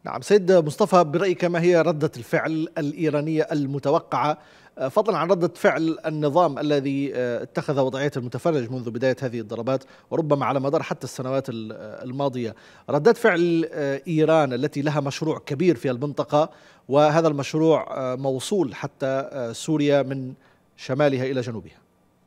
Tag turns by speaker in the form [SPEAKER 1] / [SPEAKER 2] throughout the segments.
[SPEAKER 1] نعم سيد مصطفى، برأيك ما هي ردة الفعل الإيرانية المتوقعة، فضلا عن ردة فعل النظام الذي اتخذ وضعية المتفرج منذ بداية هذه الضربات وربما على مدار حتى السنوات الماضية؟ ردة فعل إيران التي لها مشروع كبير في المنطقة، وهذا المشروع موصول حتى سوريا من شمالها إلى جنوبها.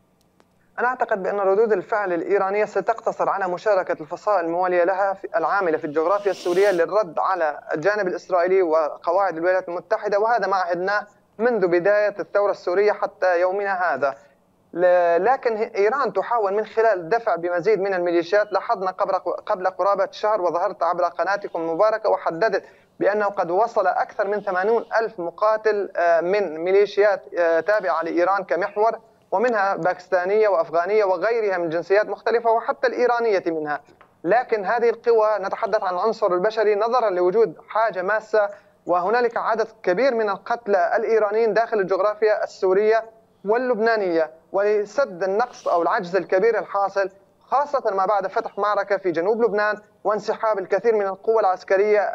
[SPEAKER 2] أنا أعتقد بأن ردود الفعل الإيرانية ستقتصر على مشاركة الفصائل الموالية لها العاملة في الجغرافيا السورية للرد على الجانب الإسرائيلي وقواعد الولايات المتحدة، وهذا ما عهدناه منذ بداية الثورة السورية حتى يومنا هذا. لكن إيران تحاول من خلال الدفع بمزيد من الميليشيات. لاحظنا قبل قرابة شهر وظهرت عبر قناتكم المباركة وحددت بأنه قد وصل أكثر من 80 ألف مقاتل من ميليشيات تابعة لإيران كمحور، ومنها باكستانية وأفغانية وغيرها من جنسيات مختلفة وحتى الإيرانية منها. لكن هذه القوى، نتحدث عن العنصر البشري، نظرا لوجود حاجة ماسة وهنالك عدد كبير من القتلى الإيرانيين داخل الجغرافيا السورية واللبنانية، ولسد النقص أو العجز الكبير الحاصل خاصة ما بعد فتح معركة في جنوب لبنان وانسحاب الكثير من القوى العسكرية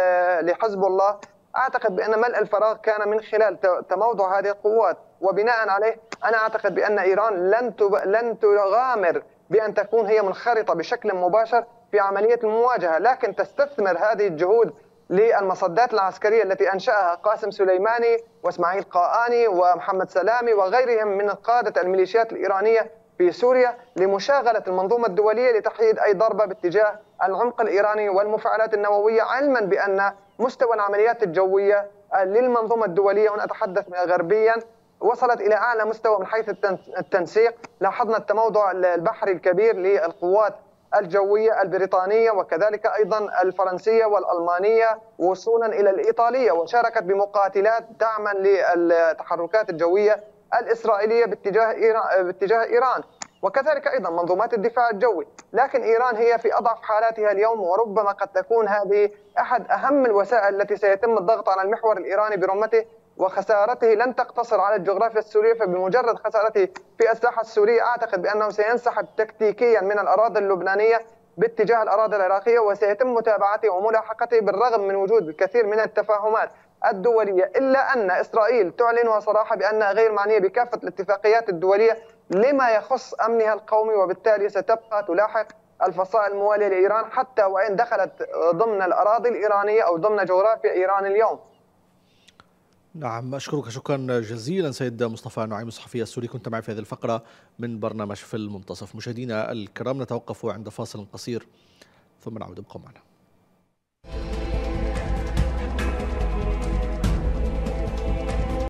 [SPEAKER 2] لحزب الله. أعتقد بأن ملء الفراغ كان من خلال تموضع هذه القوات، وبناء عليه أنا أعتقد بأن إيران لن تغامر بأن تكون هي منخرطة بشكل مباشر في عملية المواجهة، لكن تستثمر هذه الجهود للمصدات العسكرية التي أنشأها قاسم سليماني وإسماعيل قائاني ومحمد سلامي وغيرهم من قادة الميليشيات الإيرانية في سوريا لمشاغلة المنظومة الدولية لتحييد أي ضربة باتجاه العمق الإيراني والمفاعلات النووية، علما بأن مستوى العمليات الجوية للمنظومة الدولية، هنا أتحدث غربيا، وصلت إلى أعلى مستوى من حيث التنسيق. لاحظنا التموضع البحري الكبير للقوات الجوية البريطانية وكذلك أيضا الفرنسية والألمانية وصولا إلى الإيطالية، وشاركت بمقاتلات دعما للتحركات الجوية الإسرائيلية باتجاه إيران، وكذلك أيضا منظومات الدفاع الجوي. لكن إيران هي في أضعف حالاتها اليوم، وربما قد تكون هذه أحد أهم الوسائل التي سيتم الضغط على المحور الإيراني برمته، وخسارته لن تقتصر على الجغرافيا السورية. فبمجرد خسارته في الساحة السورية أعتقد بأنه سينسحب تكتيكيا من الأراضي اللبنانية باتجاه الأراضي العراقية، وسيتم متابعته وملاحقته بالرغم من وجود الكثير من التفاهمات الدولية، إلا أن إسرائيل تعلن صراحة بأنها غير معنية بكافة الاتفاقيات الدولية لما يخص أمنها القومي، وبالتالي ستبقى تلاحق الفصائل الموالية لإيران حتى وإن دخلت ضمن الأراضي الإيرانية أو ضمن جغرافيا إيران اليوم.
[SPEAKER 1] نعم، أشكرك شكرا جزيلا سيد مصطفى نعيم الصحفي السوري، كنت معي في هذه الفقرة من برنامج في المنتصف. مشاهدينا الكرام، نتوقف عند فاصل قصير ثم نعود، ابقوا معنا.